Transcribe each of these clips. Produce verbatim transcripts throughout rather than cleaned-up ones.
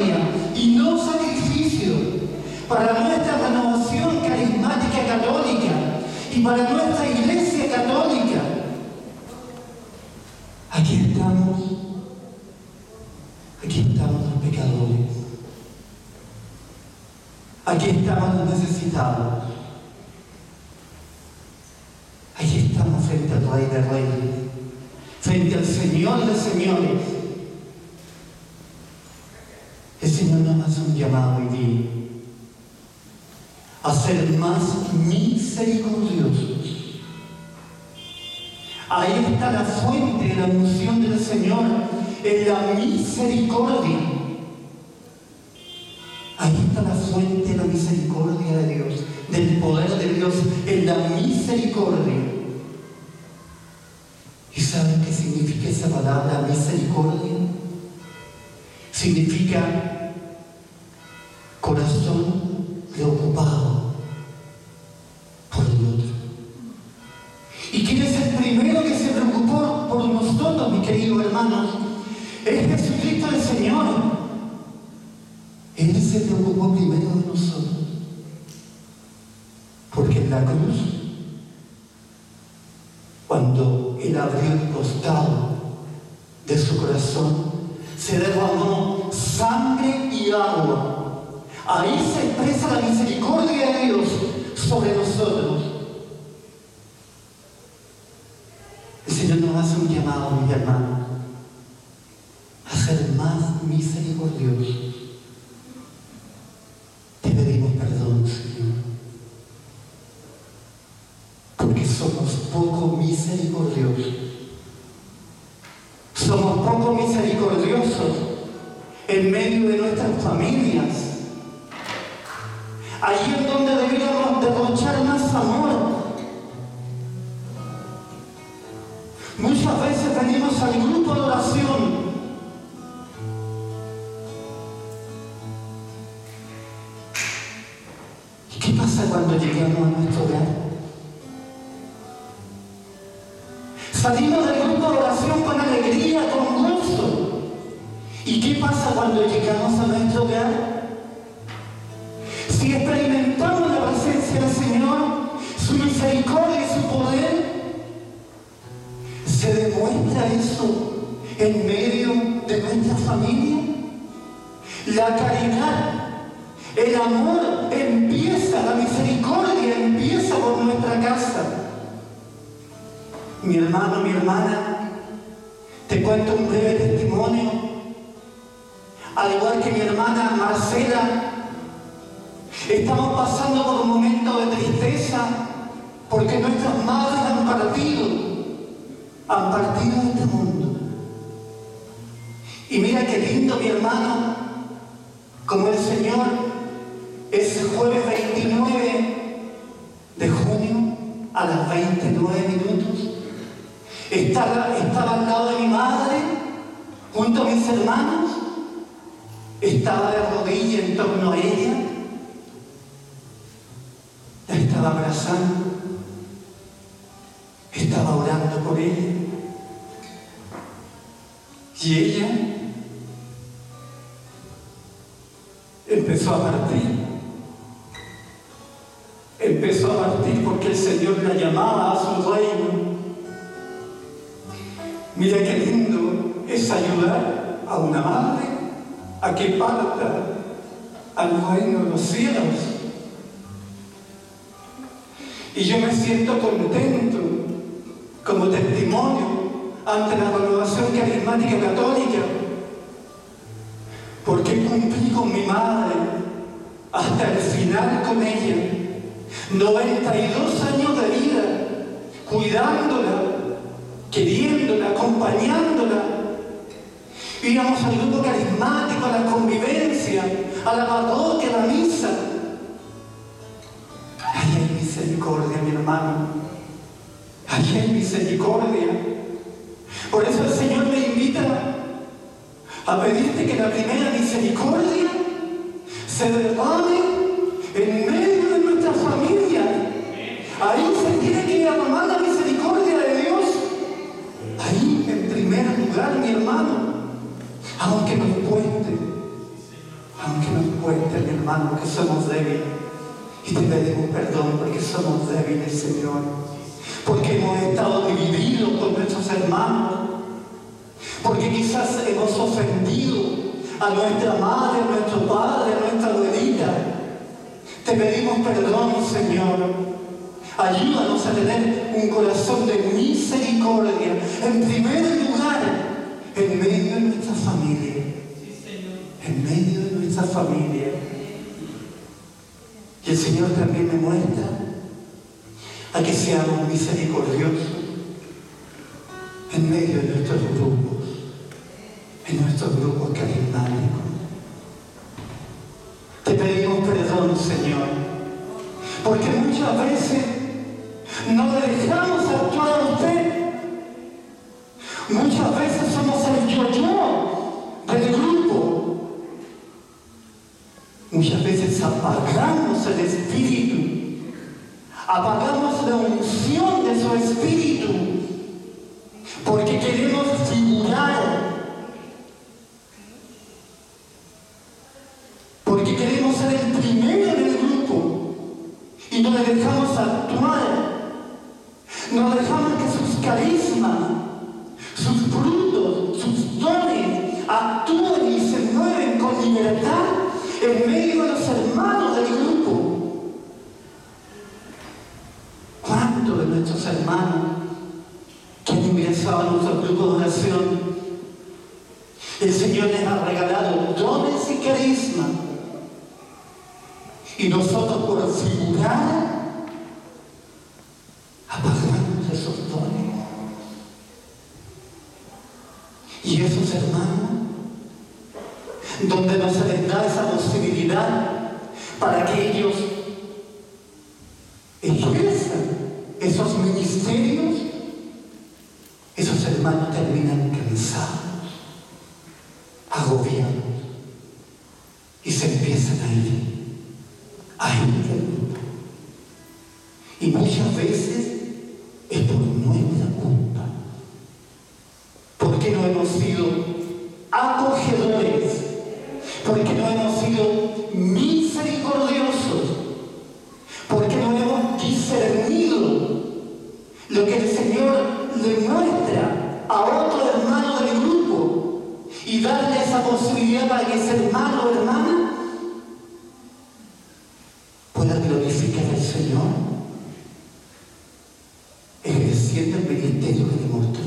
gloria y no sacrificio, para nuestra renovación carismática católica y para nuestra iglesia católica. Aquí estamos, aquí estamos los pecadores, aquí estamos los necesitados, aquí estamos frente al Rey de Reyes, frente al Señor de Señores. El Señor nos hace un llamado hoy día a ser más misericordiosos. Ahí está la fuente de la unción del Señor, en la misericordia. Ahí está la fuente de la misericordia de Dios, del poder de Dios, en la misericordia. ¿Y saben qué significa esa palabra, misericordia? Significa corazón preocupado por el otro. ¿Y quién es el primero que se preocupó por nosotros, mis queridos hermanos? Es Jesucristo el Señor. Él se preocupó primero de nosotros. Porque en la cruz, cuando Él abrió el costado de su corazón, se derramó sangre y agua. Ahí se expresa la misericordia de Dios sobre nosotros. El Señor nos hace un llamado, mis hermanos, a ser más misericordiosos. Te pedimos perdón, Señor, porque somos poco misericordiosos. Somos poco misericordiosos en medio de nuestras familias. Allí es donde deberíamos derrochar más amor. Muchas veces venimos al grupo de oración ¿y qué pasa cuando llegamos a nuestro hogar? Salimos del grupo de oración con alegría, con gusto. ¿Y qué pasa cuando llegamos a nuestro hogar? Si experimentamos la presencia del Señor, su misericordia y su poder, ¿se demuestra eso en medio de nuestra familia? La caridad, el amor empieza, la misericordia empieza por nuestra casa. Mi hermano, mi hermana, te cuento un breve testimonio. Al igual que mi hermana Marcela, estamos pasando por un momento de tristeza porque nuestras madres han partido, han partido de este mundo. Y mira qué lindo, mi hermano, como el Señor ese jueves veintinueve de junio a las veintinueve minutos estaba, estaba al lado de mi madre, junto a mis hermanos, estaba de rodillas en torno a ella, la estaba abrazando, estaba orando por ella. Y ella empezó a partir. Empezó a partir porque el Señor la llamaba a su reino. Mira qué lindo es ayudar a una madre a que parta al reino de los cielos. Y yo me siento contento como testimonio ante la renovación carismática católica, porque cumplí con mi madre hasta el final con ella, noventa y dos años de vida, cuidándola, queriéndola, acompañándola. Íbamos al grupo carismático, a la convivencia, a la parroquia, a la misa. Ahí hay misericordia, mi hermano. Ahí hay misericordia. Por eso el Señor me invita a pedirte que la primera misericordia se derrame en medio de nuestra familia. Ahí se tiene que derramar la misericordia de Dios. Ahí en primer lugar, mi hermano, aunque nos cueste, Aunque nos cueste, mi hermano, que somos débiles. Y te pedimos perdón porque somos débiles, Señor. Porque hemos estado divididos con nuestros hermanos. Porque quizás hemos ofendido a nuestra madre, a nuestro padre, a nuestra abuelita. Te pedimos perdón, Señor. Ayúdanos a tener un corazón de misericordia. En primer lugar, en medio de nuestra familia. En medio de nuestra familia. Y el Señor también me muestra a que seamos misericordiosos en medio de nuestros grupos, en nuestros grupos carismáticos. Te pedimos perdón, Señor, porque muchas veces no le dejamos actuar a usted. Muchas veces somos el yo-yo del grupo. Muchas veces apagamos el espíritu, apagamos la unción de su espíritu, porque queremos figurar, porque queremos ser el primero del grupo y no le dejamos actuar, no dejamos que sus carismas, sus frutos, sus dones actúen y se mueven con libertad en medio de los hermanos del grupo. ¿Cuántos de nuestros hermanos que han ingresado a nuestro grupo de oración, el Señor les ha regalado dones y carismas, y nosotros por figurar apagamos esos dones? Y esos hermanos, donde no se les da esa posibilidad para que ellos ejerzan esos ministerios, esos hermanos terminan cansados, agobiados, y se empiezan a ir, a ir del grupo. Y muchas veces es por nuestra culpa, porque no hemos sido acogedores, porque no hemos sido misericordiosos, porque no hemos discernido lo que el Señor le muestra a otro hermano del grupo y darle esa posibilidad para que ese hermano o hermana pueda glorificar al Señor, ejerciendo el ministerio que le mostró.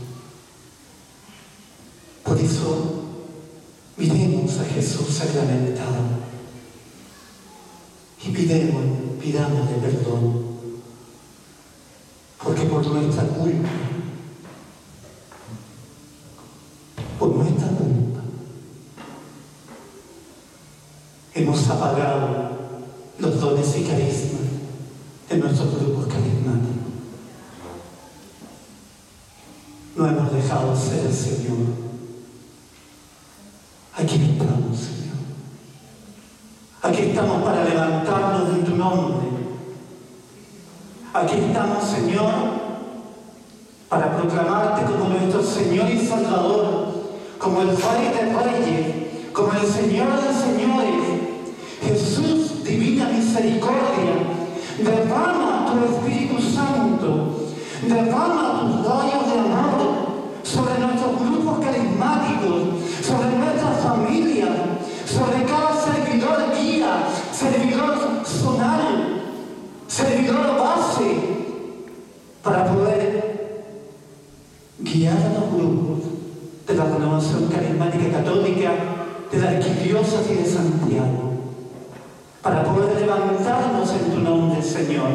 Por eso, miremos a Jesús sacramentado y pidemos, pidámosle perdón, porque por nuestra culpa, por nuestra culpa, hemos apagado los dones y carismas de nuestros grupos carismáticos. No hemos dejado ser el Señor. Aquí estamos, Señor. Aquí estamos para levantarnos en tu nombre. Aquí estamos, Señor, para proclamarte como nuestro Señor y Salvador, como el Rey de Reyes, como el Señor de Señores. Jesús, divina misericordia, derrama tu Espíritu Santo, derrama tus rayos de amor sobre nuestros grupos carismáticos, sobre nuestras familias, sobre cada servidor guía, servidor zonal, servidor base, para poder guiar a los grupos de la Renovación Carismática Católica, de la Arquidiócesis de Santiago, para poder levantarnos en tu nombre, Señor,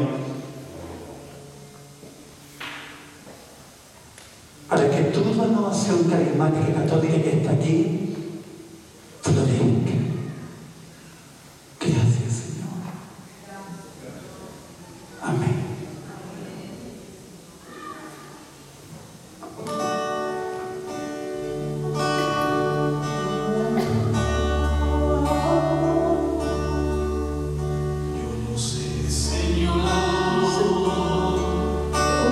para que tu Renovación Carismática Católica que está aquí florezca. Gracias, Señor. Amén.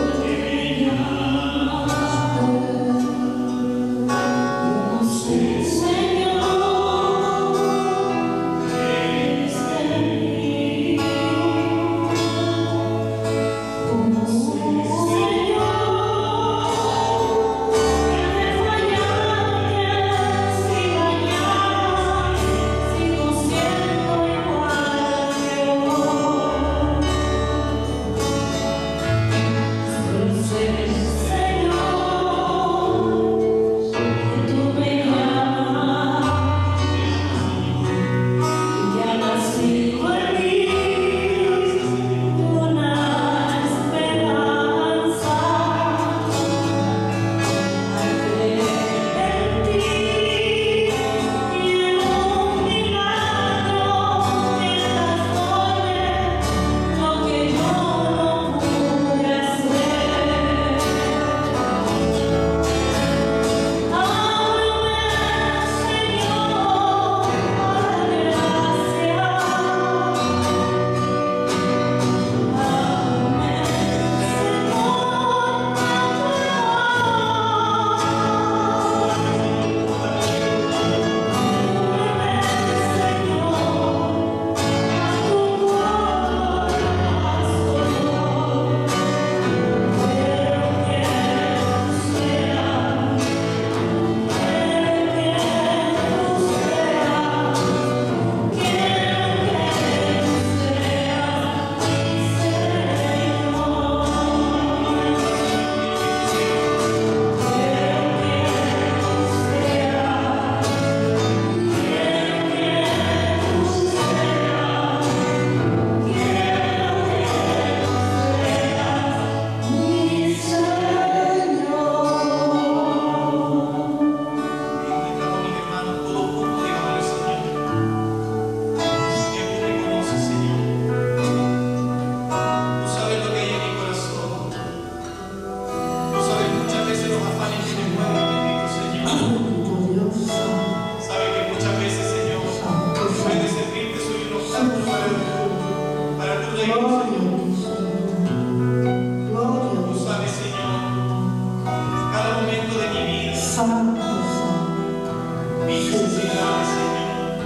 Sí.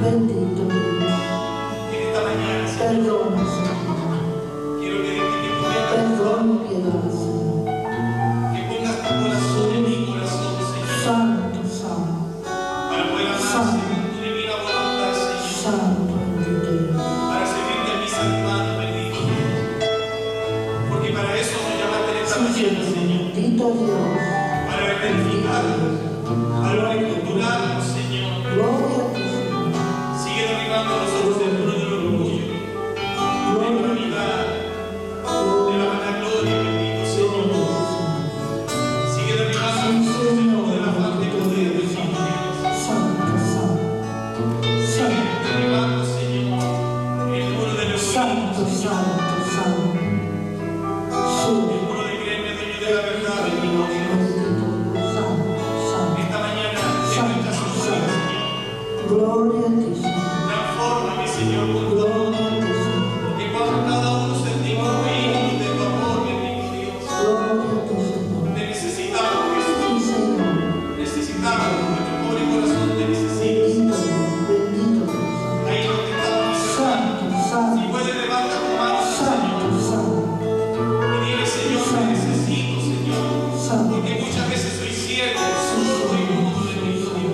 Bendito Dios. En esta mañana, Señor, Perdona, Señor. quiero pedirte que tú vengas, Perdona y piedad, Señor. que pongas tu corazón en mi corazón, Señor, Santo, santo, para poder amar según tu divina voluntad, Señor, santo, bendito Dios. para servirte a mis hermanos, bendito Dios. Porque para eso nos llamaste en esta Sí, mañana, Señor, Señor, bendito Dios. para edificarnos, para reestructurarnos, Señor. Gloria a ti, Señor. Sigue derribando a nosotros el muro del orgullo, de la Gloria vanidad, de la a vanagloria, bendito ti, Señor. Señor. Sigue derribando a Sí, nosotros el Señor, muro de la falta de bendito poder, Dios. bendito Dios. Santo, santo, Sigue santo, derribando, Señor, el muro del santo, orgullo, Señor. santo, santo. Sí, El muro de creerme dueño de la verdad, bendito Dios. bendito Dios. Santo, santo. Esta mañana tengo esta sinceridad, Señor. Gloria a ti, Señor. Transfórmame, Señor, con tu Gloria a ti, Señor. que cuando cada uno sentimos ruidos de tu amor, bendito Dios. Gloria a ti, Señor. Te necesitamos, Jesús. Sí, Señor. Necesitamos, nuestro pobre corazón te necesita. Bendito Dios, bendito Dios. Ahí donde estamos, mis hermanos. Santo, Si santo, puedes, levanta tu mano, santo, Señor. santo, Y dile, Señor, te necesito, Señor. santo. Porque muchas veces soy ciego, sordo y mudo, bendito Dios.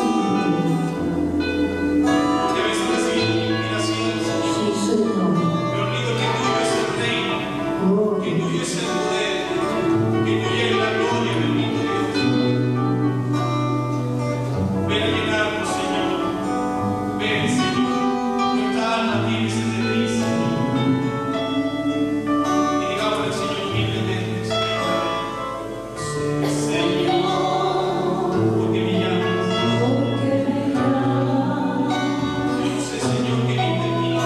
Porque a veces recibo mi inspiración, Señor. Sí, Señor. Me olvido que tuyo es el reino, que Gloria. tuyo es el poder, que tuya es la gloria, bendito Dios. Ven a llenarnos, Señor. Ven, Señor. Nuestra alma tiene sed de ti, Señor. Y digámosle al Señor humildemente, Señor. Señor, porque me llamas. Yo no sé, Señor, qué viste en mí.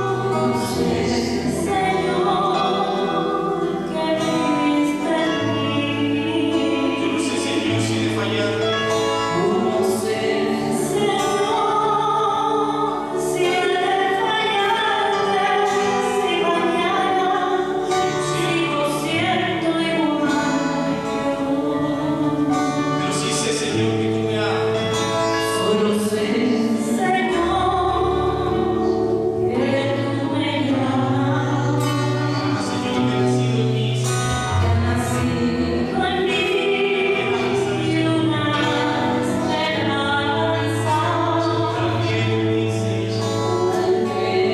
Yo no sé, Señor, si he de fallar. Pero sí sé, Señor, que tú me amas. Ah, Señor, que has nacido en mí, también en mí, Señor.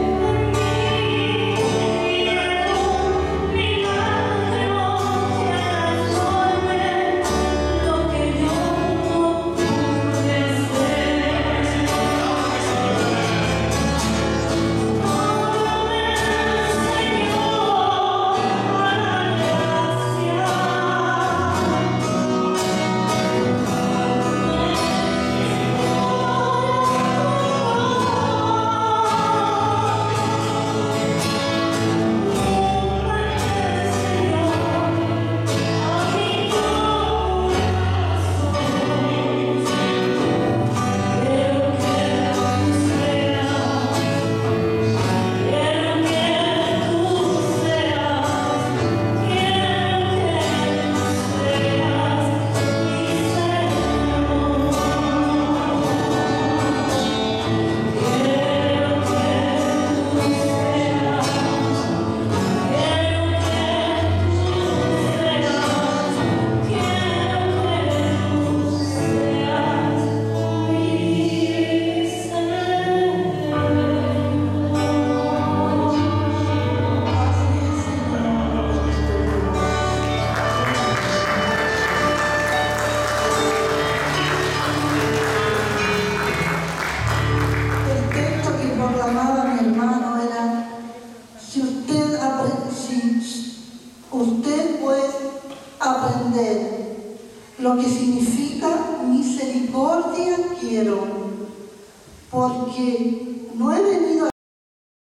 El texto que proclamaba mi hermano era: si usted, apre- si usted puede aprender lo que significa misericordia quiero, porque no es